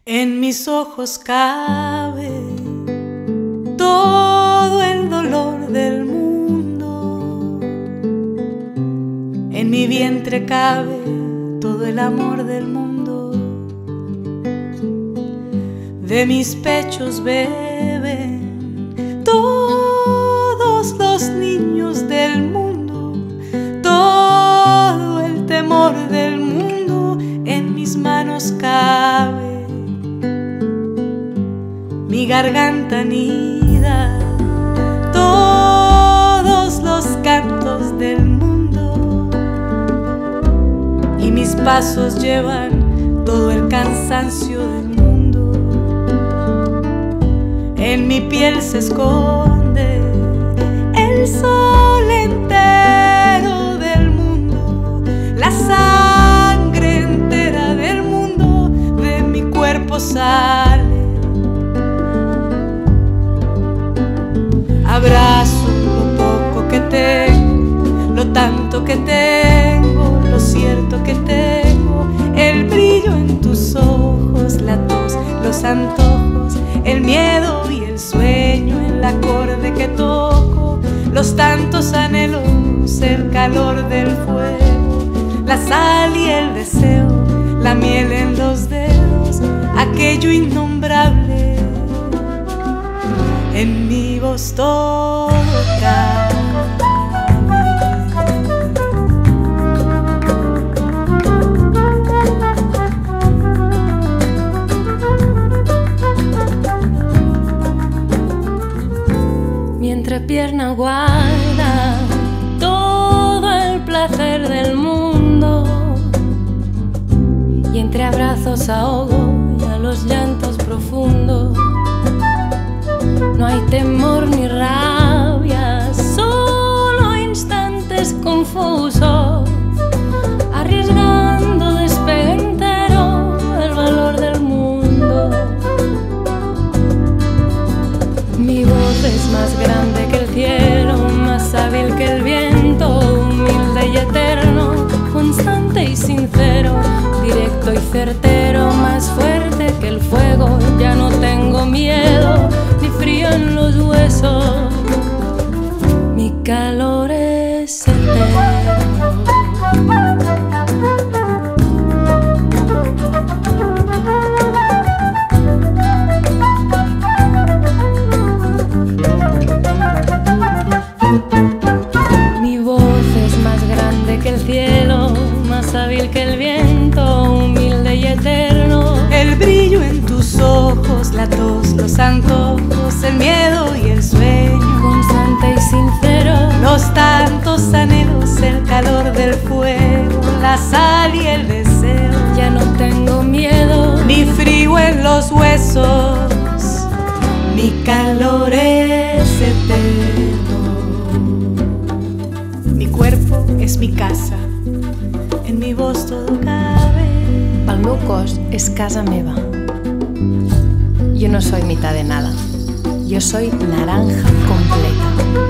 En mis ojos cabe todo el dolor del mundo, en mi vientre cabe todo el amor del mundo, de mis pechos beben todos los niños del mundo, todo el temor del mundo en mis manos cabe. Mi garganta anida todos los cantos del mundo y mis pasos llevan todo el cansancio del mundo. En mi piel se esconde el sol entero del mundo, la sangre entera del mundo de mi cuerpo sale. Abrazo lo poco que tengo, lo tanto que tengo, lo cierto que tengo, el brillo en tus ojos, la tos, los antojos, el miedo y el sueño, el acorde que toco, los tantos anhelos, el calor del fuego, la sal y el deseo, la miel en los dedos, aquello innombrable. En mi voz todo cabe. Mi entrepierna guarda todo el placer del mundo y entre abrazos ahogo ya los llantos profundos. No hay temor ni rabia, solo instantes confusos, arriesgando despegue entero el valor del mundo. Mi voz es más grande que el cielo, más hábil que el viento, humilde y eterno, constante y sincero, directo y certero, más fuerte que el fuego. Ya no tengo miedo ni frío en los huesos, mi calor es eterno. Mi voz es más grande que el cielo, más hábil que el viento, humilde y eterno, El brillo en tus ojos, la tos, los antojos, el miedo y el sueño, constante y sincero, los tantos anhelos, el calor del fuego, la sal y el deseo. ya no tengo miedo Ni frío en los huesos, mi calor es eterno. Mi cuerpo es mi casa, en mi voz todo cabe. El meu cos és casa meva. Yo no soy mitad de nada. Yo soy naranja completa.